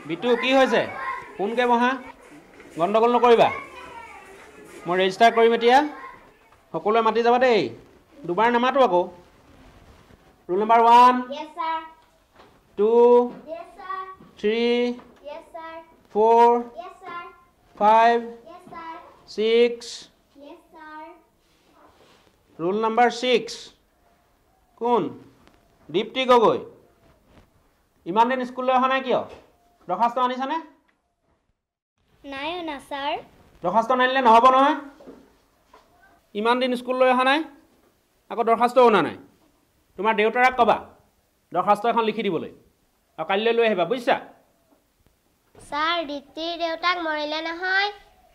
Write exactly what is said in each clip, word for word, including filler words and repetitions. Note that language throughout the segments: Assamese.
বিটু কি হৈছে কোনকে বহা গণ্ডগোল নকৰিবা মই ৰেজিষ্টাৰ কৰিম এতিয়া সকলোৱে মাতি যাবা দেই দুবাৰ নামাতো আকৌ roll number one Yes, sir. Two Yes, sir. Three Yes, sir. Four Yes, sir. Five Yes, sir. Six Yes, sir. Roll number six কোন দীপ্তি গগৈ ইমান দিন স্কুললৈ অহা নাই কিয় দৰখাস্ত আনিছানে নাই অনা ছাৰ দৰখাস্ত নানিলে নহ'ব নহয় ইমান দিন স্কুললৈ অহা নাই আকৌ দৰখাস্তও অনা নাই তোমাৰ দেউতাৰাক ক'বা দৰখাস্ত এখন লিখি দিবলৈ আৰু কাইলৈ লৈ আহিবা বুজিছা ছাৰ দীপ্তিৰ দেউতাক মৰিলে নহয়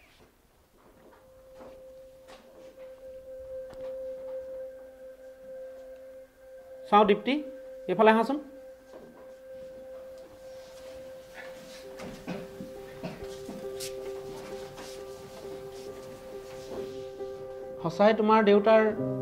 চাওঁ দীপ্তি এইফালে আহাচোন সঁচাই তোমাৰ দেউতাৰ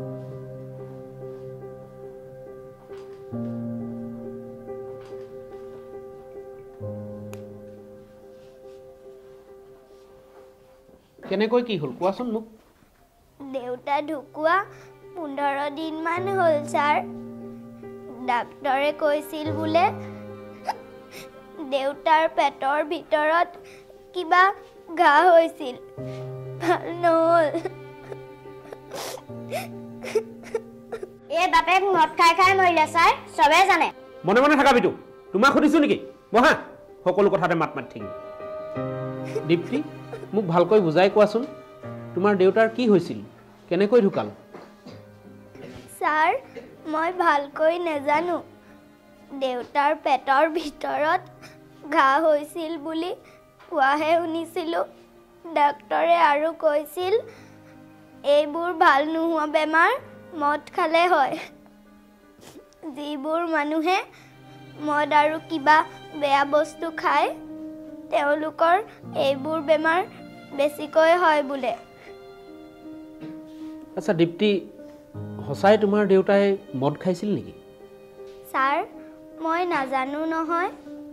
কেনেকৈ কি হ'ল কোৱাচোন মোক দেউতা ঢুকুৱা পোন্ধৰ দিন মান হ'ল ছাৰ ডাক্তৰে কৈছিল বোলে দেউতাৰ পেটৰ ভিতৰত কিবা ঘা হৈছিল ভাল নহ'ল এই বাপেক মদ খাই খাই মৰিলে ছাৰ চবে জানে মনে মনে থাকা বিটু তোমাক সুধিছো নেকি বহা সকলো কথাতে মাত মাতি থাকিম দীপ্তি মোক ভালকৈ বুজাই কোৱাচোন তোমাৰ দেউতাৰ কি হৈছিল কেনেকৈ ঢুকাল ছাৰ মই ভালকৈ নাজানো দেউতাৰ পেটৰ ভিতৰত ঘা হৈছিল বুলি কোৱাহে শুনিছিলোঁ ডাক্তৰে আৰু কৈছিল এইবোৰ ভাল নোহোৱা বেমাৰ মদ খালে হয় যিবোৰ মানুহে মদ আৰু কিবা বেয়া বস্তু খায় তেওঁলোকৰ এইবোৰ বেমাৰ বেছিকৈ হয় বোলে আচ্ছা দীপ্তি সঁচাই তোমাৰ দেউতাই মদ খাইছিল নেকি ছাৰ মই নাজানো নহয়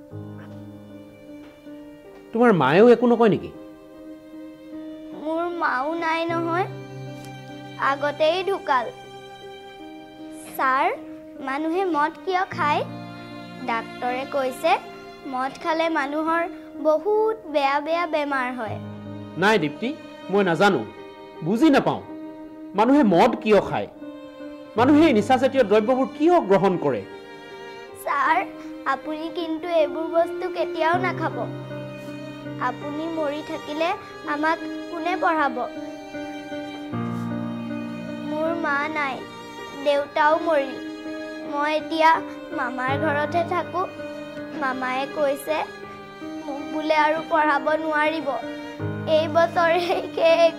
তোমাৰ মায়েও একো নকয় নেকি মোৰ মাও নাই নহয় আগতেই ঢুকাল ছাৰ মানুহে মদ কিয় খায় ডাক্তৰে কৈছে মদ খালে মানুহৰ বহুত বেয়া বেয়া বেমাৰ হয় নাই দীপ্তি মই নাজানো বুজি নাপাওঁ মানুহে মদ কিয় খায় মানুহে নিচাজাতীয় দ্ৰব্যবোৰ কিয় গ্ৰহণ কৰে ছাৰ আপুনি কিন্তু এইবোৰ বস্তু কেতিয়াও নাখাব আপুনি মৰি থাকিলে আমাক কোনে পঢ়াব মোৰ মা নাই দেউতাও মৰিল মই এতিয়া মামাৰ ঘৰতহে থাকোঁ মামায়ে কৈছে মোক বোলে আৰু পঢ়াব নোৱাৰিব এই বছৰে শেষ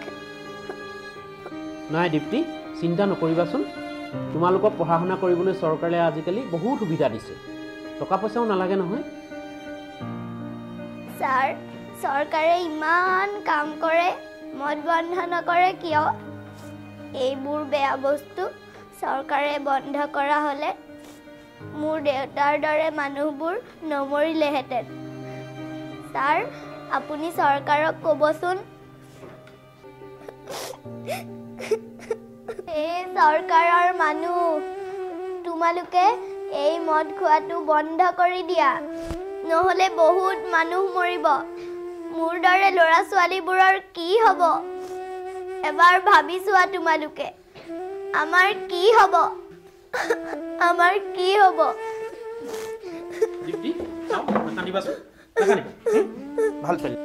নাই দীপ্তি চিন্তা নকৰিবাচোন তোমালোকক পঢ়া শুনা কৰিবলৈ চৰকাৰে আজিকালি বহুত সুবিধা দিছে টকা পইচাও নালাগে নহয় ছাৰ চৰকাৰে ইমান কাম কৰে মদ বন্ধ নকৰে কিয় এইবোৰ বেয়া বস্তু চৰকাৰে বন্ধ কৰা হ'লে মোৰ দেউতাৰ দৰে মানুহবোৰ নমৰিলেহেঁতেন ছাৰ আপুনি চৰকাৰক ক'বচোন এই চৰকাৰৰ মানুহ তোমালোকে এই মদ খোৱাটো বন্ধ কৰি দিয়া নহ'লে বহুত মানুহ মৰিব মোৰ দৰে ল'ৰা ছোৱালীবোৰৰ কি হ'ব এবাৰ ভাবি চোৱা তোমালোকে আমাৰ কি হ'ব আমাৰ কি হ'ব দীপ্তি চাও নাকান্দিবাচোন নাকান্দিবা ভাল চলি